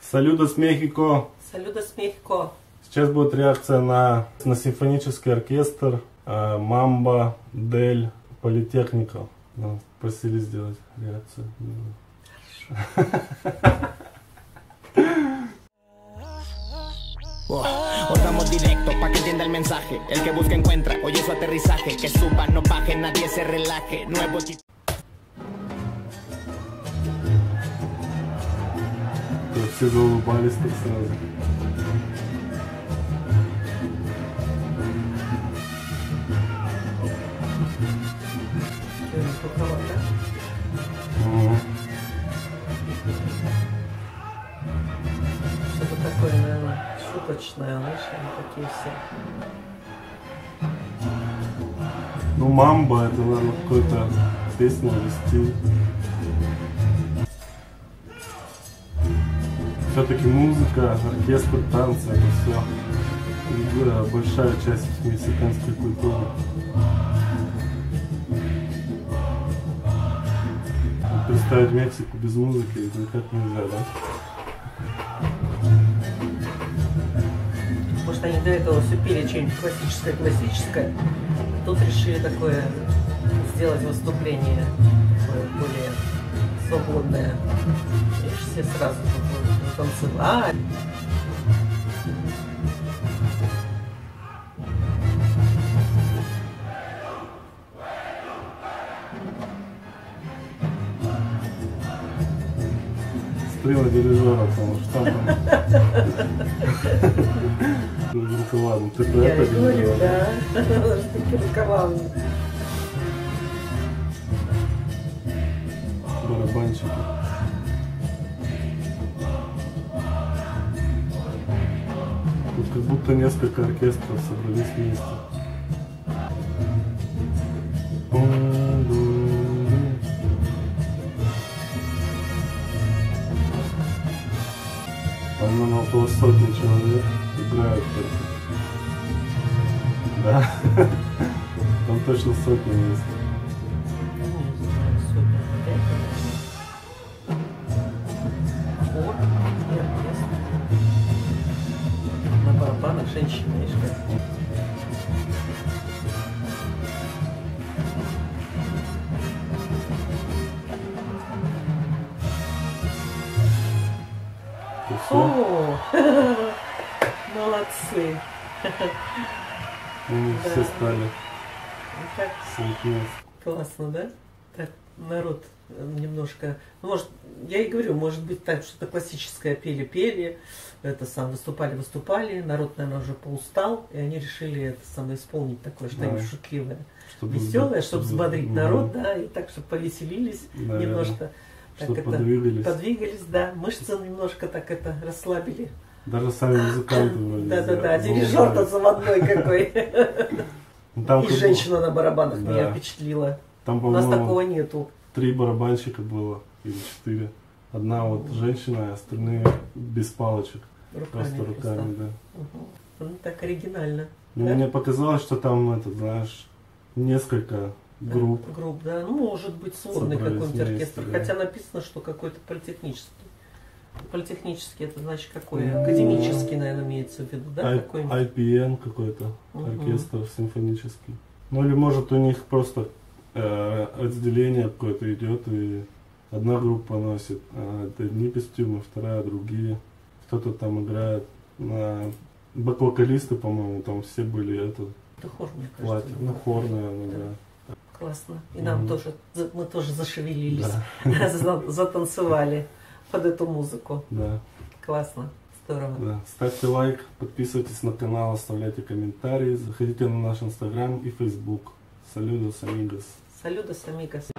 Saludos México! Saludos México! Сейчас будет реакция на симфонический оркестр Мамба Дель Политехника. Просили сделать реакцию. Os damos directo pa' que entienda el mensaje. El que busca encuentra, oye su aterrizaje. Que suba, no baje, nadie se relaje. Nuevo equipo. Все заулыбались так сразу. Что-то такое, наверное, шуточное, знаешь, они такие все. Ну, мамба, это, наверное, какой-то песня или стиль. Все-таки музыка, оркестр, танцы, это все большая часть мексиканской культуры. Представить Мексику без музыки никак нельзя, да? Может, они до этого все пели что-нибудь классическое. Тут решили такое сделать выступление такое более свободное. И все сразу танцевали. Стрела дирижера, потому что там... Ладно, ты про это говорю, да. Такие рукава. Барабанщики. Тут как будто несколько оркестров собрались вместе. По-моему, около сотни человек играют только. Да. Там точно сотни есть. На барабанах женщины, видишь, как? О, молодцы. Все стали. Так соединяться. классно, да? Так народ немножко, ну, может, я и говорю, может быть так, что-то классическое пели, это сам выступали, народ, наверное, уже поустал, и они решили это самое исполнить такое что-нибудь шутливое, веселое, чтобы взбодрить народ, да, и так, чтобы повеселились немножко. Так это, подвигались, да, мышцы немножко так это расслабили. Даже сами музыканты были. Да, дирижер-то заводной какой. И женщина на барабанах меня впечатлила. Там, у нас такого нету. 3 барабанщика было, или 4. Одна вот женщина, а остальные без палочек. Просто руками, да. Ну, так оригинально. Ну, мне показалось, что там, это, знаешь, несколько групп, да. Ну, может быть, сложный какой-нибудь оркестр. Да. Хотя написано, что какой-то политехнический. Политехнический, это значит какой? Академический, наверное, имеется в виду, да? IPN какой-то, оркестр симфонический. Ну, или может у них просто разделение какое-то идет, и одна группа носит одни костюмы, вторая другие. Кто-то там играет, бэк-вокалисты, по-моему, там все были это хор, мне кажется. Ну, хор, наверное, да. Классно. И нам тоже, мы тоже зашевелились, да. Затанцевали под эту музыку. Да. Классно, здорово. Да. Ставьте лайк, подписывайтесь на канал, оставляйте комментарии, заходите на наш инстаграм и фейсбук. Saludos amigos. Saludos amigos.